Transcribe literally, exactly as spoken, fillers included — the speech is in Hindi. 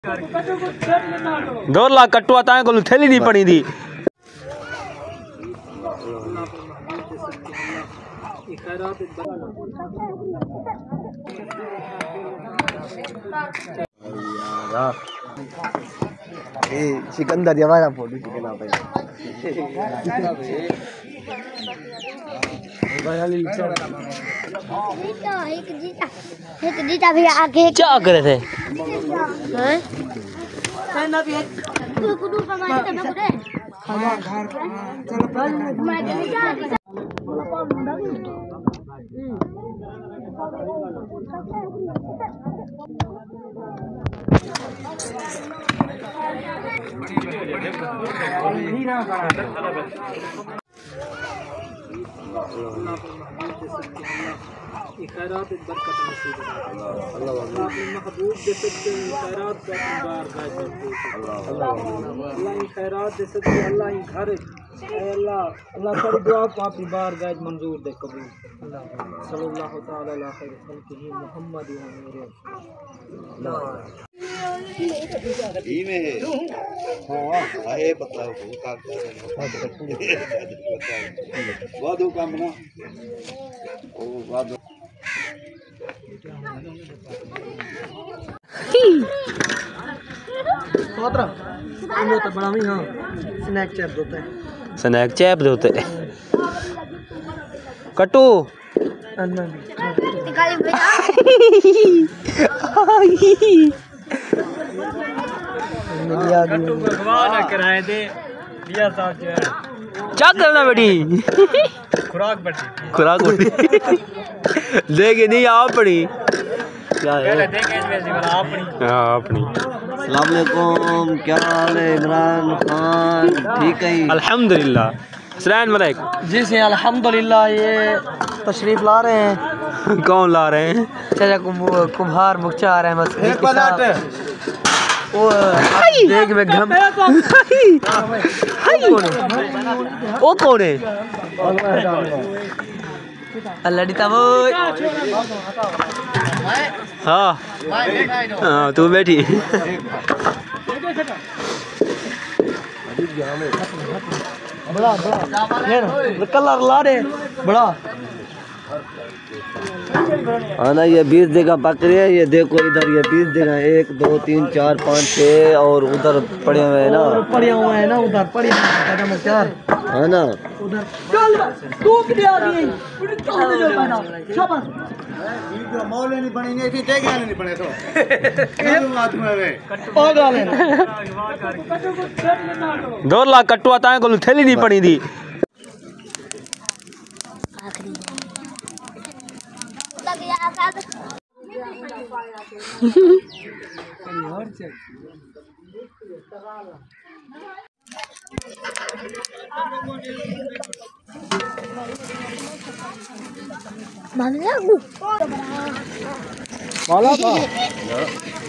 दो लाख कटवा ताए को थैली नहीं पड़ी थी। सिकंदर हमारा फोटो चिकना पे एक जीता एक जीता भी आगे क्या करे थे हैं ना भी कुडू का मार के बकुरे हां घर चलो मार के जा खैरात बरकत नसीब अल्लाह महबूब दे सच्चे खैरात का बार गाज अल्लाह अल्लाह खैरात दे सच्चे अल्लाह ही घर अल्लाह अल्लाह तेरी दुआ को आपकी बार गाज मंजूर दे कबूल अल्लाह सल्लल्लाहु तआला अलैहि खैर खल्क़िही मुहम्मद व मेरे अल्लाह ई में हां आए पता हो का वादो काम ना ओ वादो कोतरा इनो तो बड़ा भी हां स्नैक चैप होता है स्नैक चैप होते कट्टू निकाले बेटा कट्टू भगवान कराए दे दिया साहब जो है क्या करना बेटी खुराक बटी खुराक बटी देखे नहीं आप पड़ी क्या है देखे इसमें आप पड़ी हां अपनी अस्सलाम वालेकुम क्या हाल है इमरान खान ठीक है अल्हम्दुलिल्लाह सलाम मलिक जी से अल्हम्दुलिल्लाह ये तशरीफ ला रहे हैं कौन ला रहे हैं चाचा कुम्हार मुख्तार आ रहे हैं बस एक पलट वो देख में घम वो कौन है लड़िता वो हाँ हाँ तू बैठी बड़ा बड़ा कलर ला रहे बड़ा हाँ ना ये बीस जगह बकरी है ये देखो इधर ये बीस जगह एक दो तीन चार पाँच छः और उधर पड़े हुए हैं ना पड़े हुए हैं ना उधर पड़े हुए चार है ना उधर मौले नहीं बनेंगे थी नहीं बने तो दो लाख कटवा ताए को थैली नहीं पड़ी थी माला माला